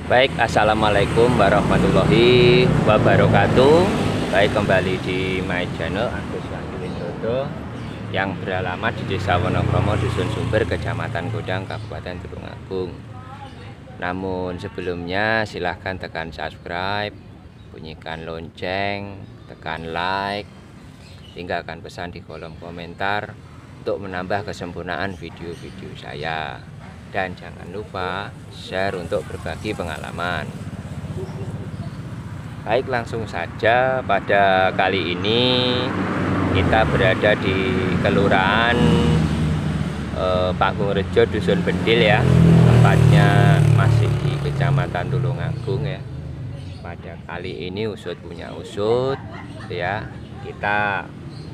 Baik, assalamualaikum warahmatullahi wabarakatuh. Baik, kembali di my channel Agus Wandi Widodo yang beralamat di Desa Wonokromo, Dusun Sumber, Kecamatan Godang, Kabupaten Tulungagung. Namun sebelumnya silahkan tekan subscribe, bunyikan lonceng, tekan like, tinggalkan pesan di kolom komentar untuk menambah kesempurnaan video-video saya. Dan jangan lupa share untuk berbagi pengalaman. Baik, langsung saja pada kali ini kita berada di Kelurahan Panggung-Rejo, Dusun Bendil ya. Tempatnya masih di Kecamatan Tulungagung ya. Pada kali ini usut punya usut ya. Kita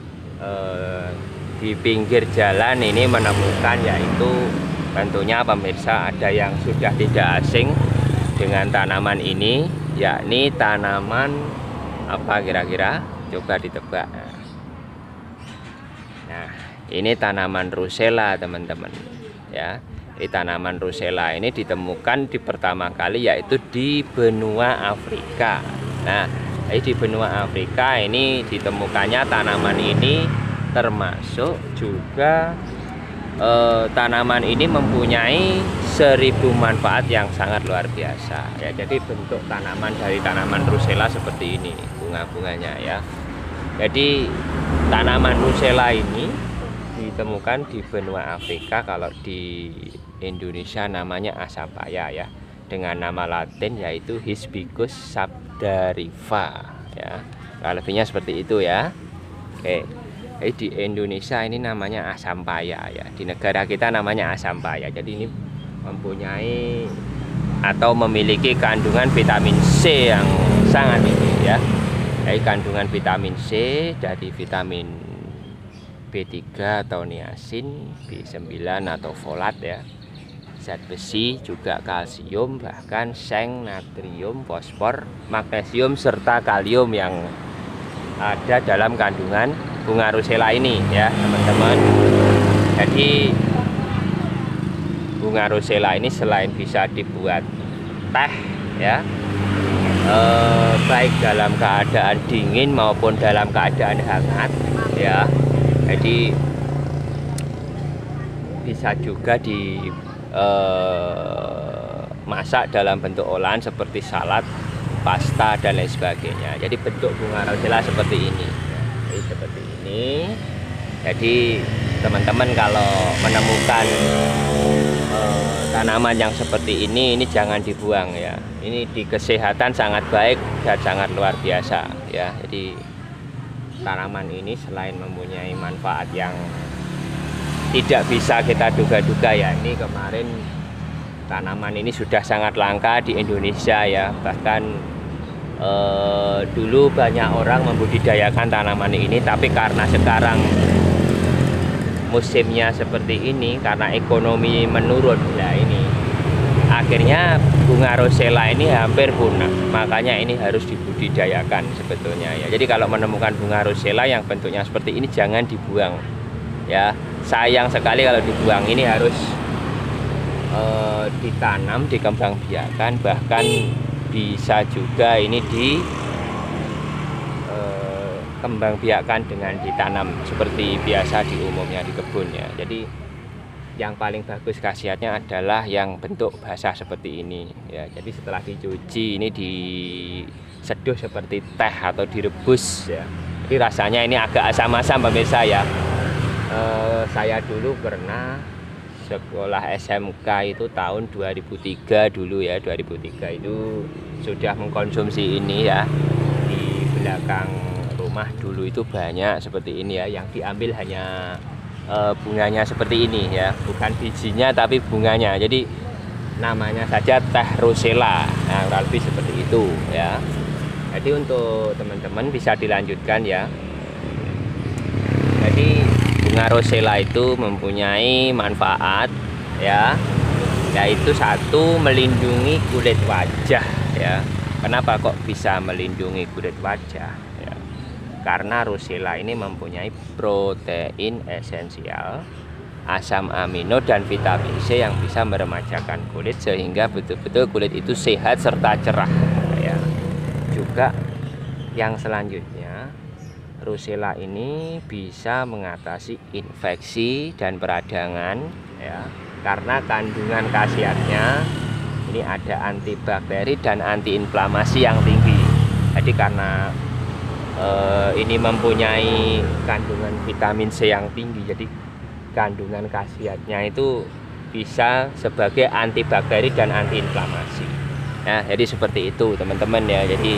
di pinggir jalan ini menemukan yaitu tentunya pemirsa ada yang sudah tidak asing dengan tanaman ini, yakni tanaman apa kira-kira? Coba ditebak. Nah, ini tanaman Russella teman-teman ya. Ini tanaman Russella ini ditemukan di pertama kali yaitu di benua Afrika. Nah, di benua Afrika ini ditemukannya tanaman ini, termasuk juga tanaman ini mempunyai 1000 manfaat yang sangat luar biasa ya. Jadi bentuk tanaman dari tanaman Russella seperti ini bunga-bunganya ya. Jadi tanaman Russella ini ditemukan di benua Afrika. Kalau di Indonesia namanya asampaya ya, dengan nama latin yaitu Hibiscus sabdarifa ya. Nah, lebihnya seperti itu ya. Oke. Di Indonesia ini namanya asampaya ya, di negara kita namanya asampaya. Jadi ini mempunyai atau memiliki kandungan vitamin C yang sangat tinggi ya. Jadi kandungan vitamin C dari vitamin B3 atau niacin, B9 atau folat ya, zat besi, juga kalsium, bahkan seng, natrium, fosfor, magnesium serta kalium yang ada dalam kandungan bunga Russella ini ya teman-teman. Jadi bunga Russella ini selain bisa dibuat teh ya, baik dalam keadaan dingin maupun dalam keadaan hangat ya. Jadi bisa juga masak dalam bentuk olahan seperti salad, pasta dan lain sebagainya. Jadi bentuk bunga Russella seperti ini. Jadi seperti ini. Jadi teman-teman kalau menemukan tanaman yang seperti ini jangan dibuang ya. Ini di kesehatan sangat baik dan sangat luar biasa ya. Jadi tanaman ini selain mempunyai manfaat yang tidak bisa kita duga-duga ya. Ini kemarin tanaman ini sudah sangat langka di Indonesia ya. Bahkan dulu banyak orang membudidayakan tanaman ini, tapi karena sekarang musimnya seperti ini, karena ekonomi menurun ya, ini akhirnya bunga Russella ini hampir punah. Makanya ini harus dibudidayakan sebetulnya ya. Jadi kalau menemukan bunga Russella yang bentuknya seperti ini jangan dibuang ya. Sayang sekali kalau dibuang. Ini harus ditanam, dikembangbiakan, bahkan bisa juga ini dikembangbiakan dengan ditanam seperti biasa di umumnya di kebun ya. Jadi yang paling bagus khasiatnya adalah yang bentuk basah seperti ini ya. Jadi setelah dicuci ini diseduh seperti teh atau direbus ya. Jadi rasanya ini agak asam-asam pemirsa ya. Saya dulu pernah sekolah SMK itu tahun 2003 dulu ya. 2003 itu sudah mengkonsumsi ini ya. Di belakang rumah dulu itu banyak seperti ini ya, yang diambil hanya bunganya seperti ini ya, bukan bijinya tapi bunganya. Jadi namanya saja teh Russella. Nah, kurang lebih seperti itu ya. Jadi untuk teman-teman bisa dilanjutkan ya. Jadi bunga Russella itu mempunyai manfaat ya, yaitu satu, melindungi kulit wajah ya. Kenapa kok bisa melindungi kulit wajah ya? Karena Russella ini mempunyai protein esensial asam amino dan vitamin C yang bisa meremajakan kulit sehingga betul-betul kulit itu sehat serta cerah ya. Juga yang selanjutnya, Rosella ini bisa mengatasi infeksi dan peradangan ya, karena kandungan khasiatnya ini ada antibakteri dan antiinflamasi yang tinggi. Jadi karena ini mempunyai kandungan vitamin C yang tinggi, jadi kandungan khasiatnya itu bisa sebagai antibakteri dan antiinflamasi. Nah, jadi seperti itu teman-teman ya. Jadi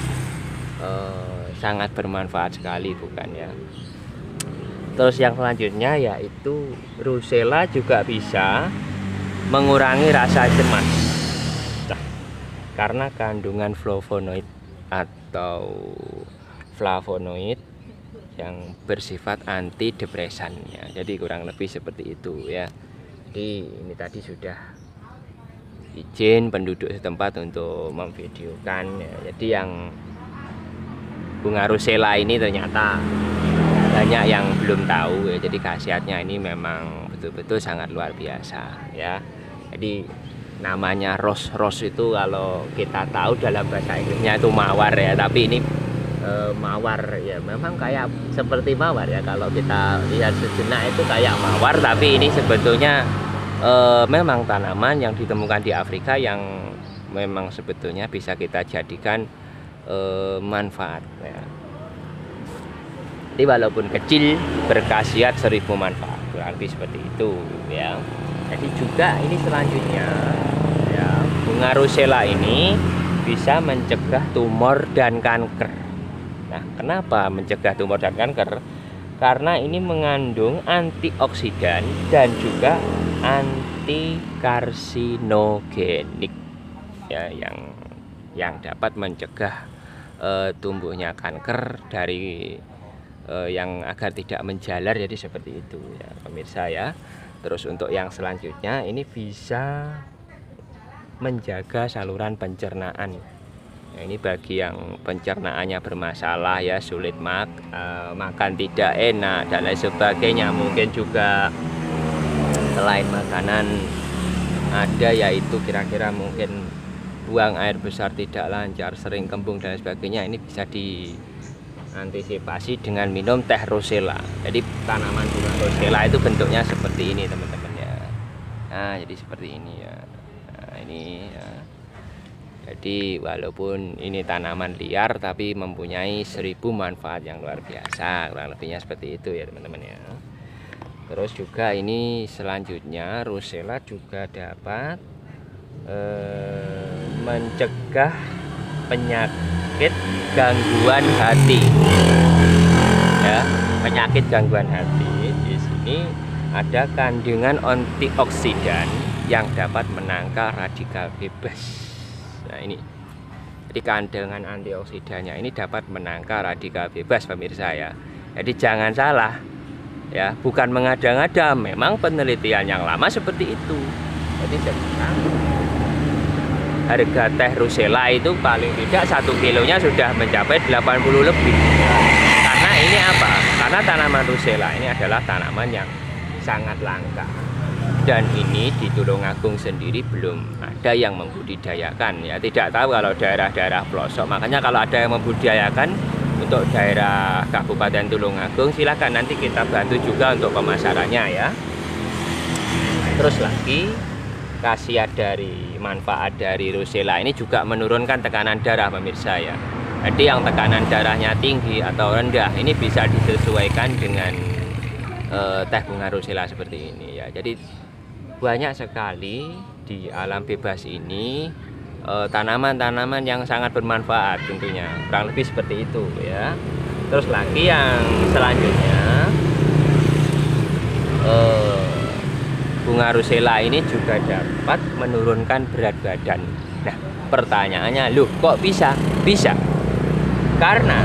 sangat bermanfaat sekali bukan ya. Terus yang selanjutnya yaitu Rosella juga bisa mengurangi rasa cemas. Nah, karena kandungan flavonoid atau flavonoid yang bersifat antidepresan ya. Jadi kurang lebih seperti itu ya. Jadi ini tadi sudah izin penduduk setempat untuk memvideokan ya. Jadi yang bunga Rosella ini ternyata banyak yang belum tahu ya. Jadi khasiatnya ini memang betul-betul sangat luar biasa ya. Jadi namanya rose itu kalau kita tahu dalam bahasa Inggrisnya itu mawar ya, tapi ini mawar ya, memang kayak seperti mawar ya. Kalau kita lihat sejenak itu kayak mawar, tapi ini sebetulnya memang tanaman yang ditemukan di Afrika yang memang sebetulnya bisa kita jadikan manfaat ya. Jadi walaupun kecil berkhasiat 1000 manfaat, berarti seperti itu ya. Jadi juga ini selanjutnya ya, bunga Rosella ini bisa mencegah tumor dan kanker. Nah, kenapa mencegah tumor dan kanker? Karena ini mengandung antioksidan dan juga antikarsinogenik ya, yang dapat mencegah tumbuhnya kanker dari yang agar tidak menjalar. Jadi seperti itu ya pemirsa ya. Terus untuk yang selanjutnya ini bisa menjaga saluran pencernaan. Nah, ini bagi yang pencernaannya bermasalah ya, sulit makan tidak enak dan lain sebagainya. Mungkin juga selain makanan ada yaitu kira-kira mungkin buang air besar tidak lancar, sering kembung dan sebagainya. Ini bisa diantisipasi dengan minum teh Rosella. Jadi tanaman bunga Rosella itu bentuknya seperti ini teman-teman ya. Nah, jadi seperti ini ya. Nah, ini ya. Jadi walaupun ini tanaman liar tapi mempunyai 1000 manfaat yang luar biasa, kurang lebihnya seperti itu ya teman-teman ya. Terus juga ini selanjutnya Rosella juga dapat mencegah penyakit gangguan hati ya. Penyakit gangguan hati di sini ada kandungan antioksidan yang dapat menangkal radikal bebas. Nah, ini jadi kandungan antioksidannya ini dapat menangkal radikal bebas pemirsa ya. Jadi jangan salah ya, bukan mengada-ngada, memang penelitian yang lama seperti itu. Jadi sekarang harga teh Rosella itu paling tidak 1 kilonya sudah mencapai 80 lebih. Karena ini apa? Karena tanaman Rosella ini adalah tanaman yang sangat langka. Dan ini di Tulungagung sendiri belum ada yang membudidayakan ya. Tidak tahu kalau daerah-daerah pelosok. Makanya kalau ada yang membudidayakan untuk daerah Kabupaten Tulungagung, silakan nanti kita bantu juga untuk pemasarannya ya. Terus lagi khasiat dari manfaat dari Rosella ini juga menurunkan tekanan darah pemirsa ya. Jadi yang tekanan darahnya tinggi atau rendah ini bisa disesuaikan dengan teh bunga Rosella seperti ini ya. Jadi banyak sekali di alam bebas ini tanaman-tanaman yang sangat bermanfaat tentunya, kurang lebih seperti itu ya. Terus lagi yang selanjutnya bunga Rosella ini juga dapat menurunkan berat badan. Nah, pertanyaannya, loh kok bisa? Bisa karena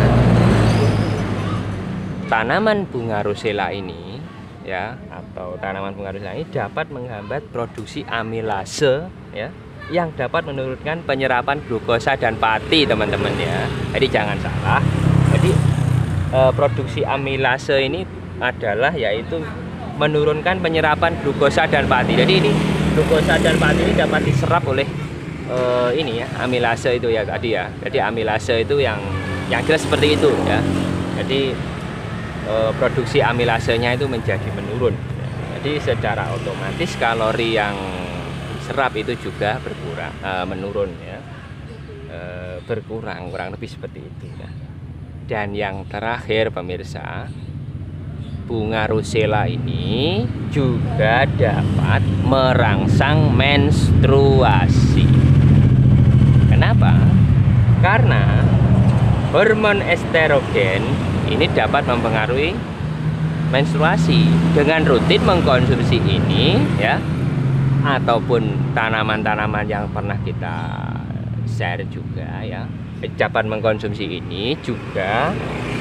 tanaman bunga Rosella ini ya, atau tanaman bunga Rosella ini dapat menghambat produksi amilase ya, yang dapat menurunkan penyerapan glukosa dan pati teman-teman ya. Jadi jangan salah. Jadi produksi amilase ini adalah yaitu menurunkan penyerapan glukosa dan pati. Jadi ini glukosa dan pati ini dapat diserap oleh ini ya, amilase itu ya tadi ya. Jadi amilase itu yang jelas seperti itu ya. Jadi produksi amilasenya itu menjadi menurun. Jadi secara otomatis kalori yang diserap itu juga berkurang, menurun ya, berkurang kurang lebih seperti itu ya. Dan yang terakhir pemirsa, bunga rosella ini juga dapat merangsang menstruasi. Kenapa? Karena hormon estrogen ini dapat mempengaruhi menstruasi. Dengan rutin mengkonsumsi ini ya, ataupun tanaman-tanaman yang pernah kita share juga ya, dapat mengkonsumsi ini juga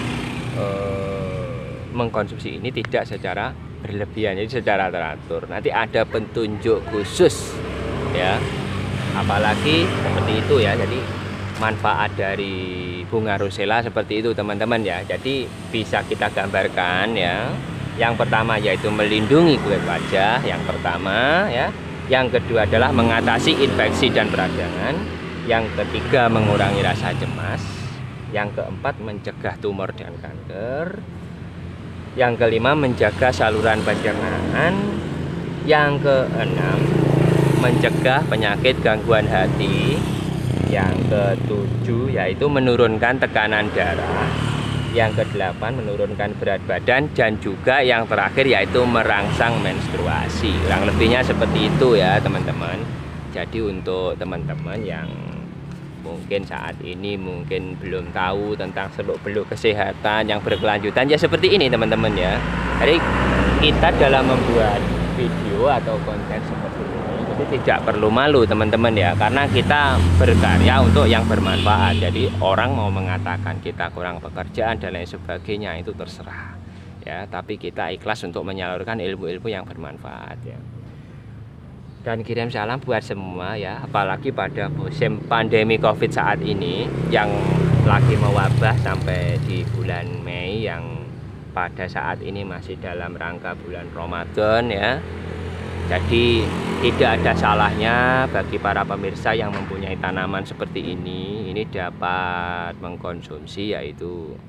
mengkonsumsi ini tidak secara berlebihan, jadi secara teratur. Nanti ada petunjuk khusus ya, apalagi seperti itu ya. Jadi manfaat dari bunga rosella seperti itu teman-teman ya. Jadi bisa kita gambarkan ya. Yang pertama yaitu melindungi kulit wajah, yang pertama ya. Yang kedua adalah mengatasi infeksi dan peradangan. Yang ketiga mengurangi rasa cemas. Yang keempat mencegah tumor dan kanker. Yang kelima menjaga saluran pencernaan. Yang keenam mencegah penyakit gangguan hati. Yang ketujuh yaitu menurunkan tekanan darah. Yang kedelapan menurunkan berat badan. Dan juga yang terakhir yaitu merangsang menstruasi. Kurang lebihnya seperti itu ya teman-teman. Jadi untuk teman-teman yang mungkin saat ini mungkin belum tahu tentang seluk-beluk kesehatan yang berkelanjutan ya seperti ini teman-teman ya. Jadi kita dalam membuat video atau konten seperti ini jadi tidak perlu malu teman-teman ya, karena kita berkarya untuk yang bermanfaat. Jadi orang mau mengatakan kita kurang pekerjaan dan lain sebagainya itu terserah ya, tapi kita ikhlas untuk menyalurkan ilmu-ilmu yang bermanfaat ya. Dan kirim salam buat semua ya, apalagi pada musim pandemi COVID saat ini yang lagi mewabah sampai di bulan Mei, yang pada saat ini masih dalam rangka bulan Ramadan ya. Jadi tidak ada salahnya bagi para pemirsa yang mempunyai tanaman seperti ini dapat mengkonsumsi yaitu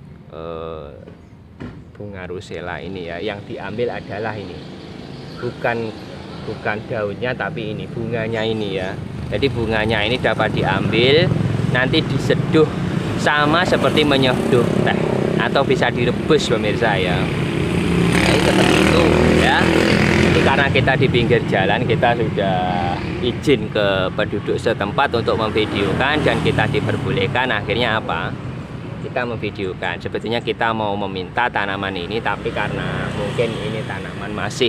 bunga rosella ini ya. Yang diambil adalah ini bukan daunnya tapi ini bunganya ini ya. Jadi bunganya ini dapat diambil, nanti diseduh sama seperti menyeduh teh atau bisa direbus pemirsa ya. Jadi seperti itu ya. Jadi karena kita di pinggir jalan, kita sudah izin ke penduduk setempat untuk memvideokan dan kita diperbolehkan. Akhirnya apa? Kita memvideokan. Sebetulnya kita mau meminta tanaman ini, tapi karena mungkin ini tanaman masih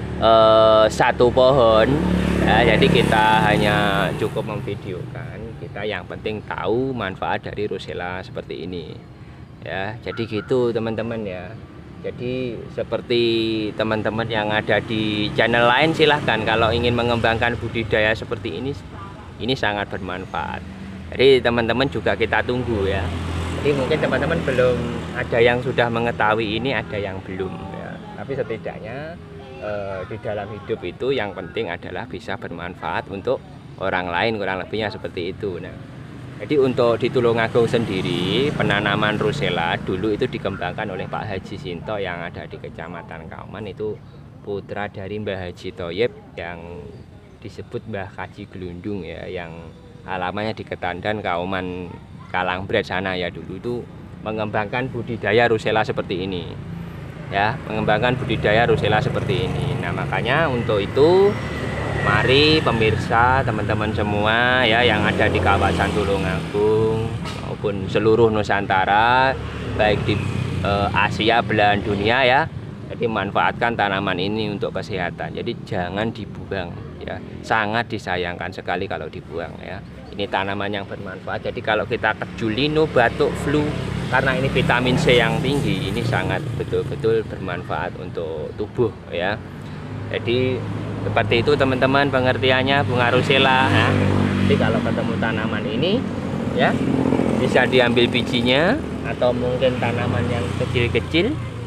satu pohon ya, jadi kita hanya cukup memvideokan. Kita yang penting tahu manfaat dari rosella seperti ini ya. Jadi gitu teman-teman ya. Jadi seperti teman-teman yang ada di channel lain, silahkan kalau ingin mengembangkan budidaya seperti ini sangat bermanfaat. Jadi teman-teman juga kita tunggu ya. Jadi mungkin teman-teman belum ada yang sudah mengetahui ini, ada yang belum ya. Tapi setidaknya di dalam hidup itu yang penting adalah bisa bermanfaat untuk orang lain, kurang lebihnya seperti itu. Nah, jadi untuk di Tulungagung sendiri penanaman rosella dulu itu dikembangkan oleh Pak Haji Sinto yang ada di Kecamatan Kauman, itu putra dari Mbah Haji Thoyib yang disebut Mbah Kaji Gelundung ya, yang alamannya di Ketandan, Kauman, Kalangbret sana ya. Dulu itu mengembangkan budidaya rosella seperti ini ya, mengembangkan budidaya rosella seperti ini. Nah makanya untuk itu mari pemirsa teman-teman semua ya yang ada di kawasan Tulungagung maupun seluruh Nusantara, baik di Asia belahan dunia ya, jadi manfaatkan tanaman ini untuk kesehatan. Jadi jangan dibuang ya, sangat disayangkan sekali kalau dibuang ya. Ini tanaman yang bermanfaat. Jadi kalau kita kejulino, batuk, flu, karena ini vitamin C yang tinggi, ini sangat betul-betul bermanfaat untuk tubuh ya. Jadi seperti itu teman-teman pengertiannya bunga rosella. Nah, jadi kalau ketemu tanaman ini ya, bisa diambil bijinya atau mungkin tanaman yang kecil-kecil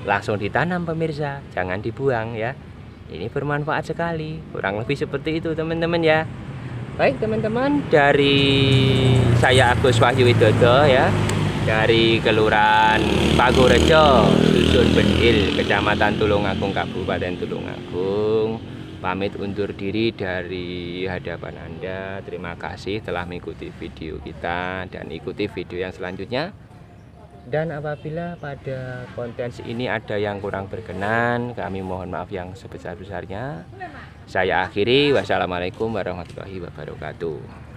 langsung ditanam pemirsa, jangan dibuang ya. Ini bermanfaat sekali, kurang lebih seperti itu teman-teman ya. Baik teman-teman, dari saya Agus Wahyu Widodo ya, dari Kelurahan Pagorejo, Dusun Bedil, Kecamatan Tulungagung, Kabupaten Tulungagung, pamit undur diri dari hadapan Anda. Terima kasih telah mengikuti video kita dan ikuti video yang selanjutnya. Dan apabila pada konten ini ada yang kurang berkenan, kami mohon maaf yang sebesar-besarnya. Saya akhiri, wassalamualaikum warahmatullahi wabarakatuh.